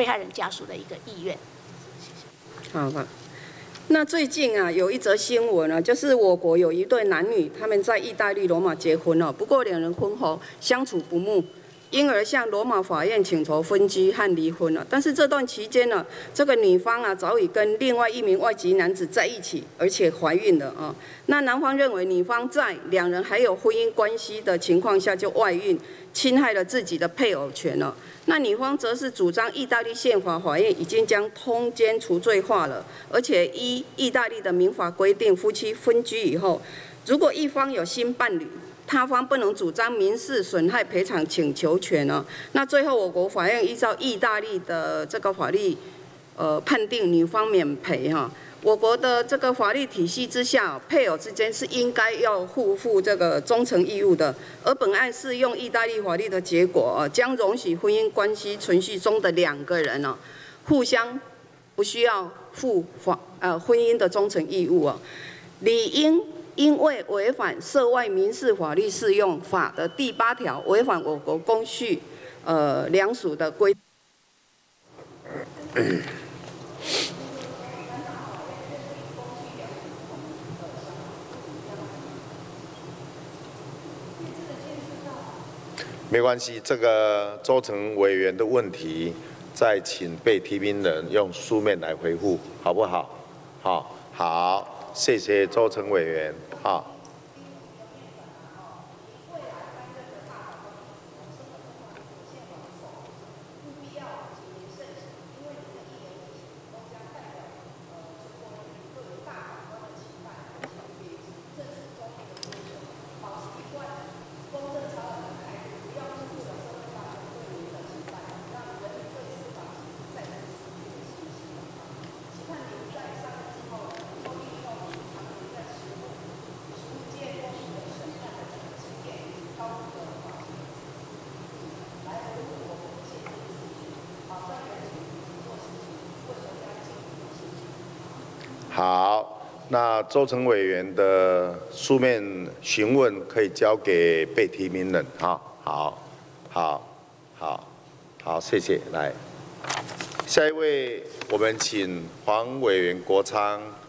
被害人家属的一个意愿。 好吧。那最近啊，有一则新闻啊，就是我国有一对男女，他们在意大利罗马结婚了，不过两人婚后相处不睦，因而向罗马法院请求分居和离婚了。但是这段期间呢，这个女方啊早已跟另外一名外籍男子在一起，而且怀孕了啊。那男方认为女方在两人还有婚姻关系的情况下就外孕，侵害了自己的配偶权了。那女方则是主张意大利宪法法院已经将通奸除罪化了，而且依意大利的民法规定，夫妻分居以后，如果一方有新伴侣，他方不能主张民事损害赔偿请求权哦。那最后我国法院依照意大利的这个法律，判定女方免赔哈。我国的这个法律体系之下，配偶之间是应该要互负这个忠诚义务的。而本案适用意大利法律的结果，将容许婚姻关系存续中的两个人哦，互相不需要负婚姻的忠诚义务哦，理应因为违反涉外民事法律适用法的第8条，违反我国公序良俗的规定。 没关系，这个周成委员的问题，再请被提名人用书面来回复，好不好？好，谢谢周成委员。好。好，那周成委员的书面询问可以交给被提名人。好，谢谢。来，下一位，我们请黄委员国昌。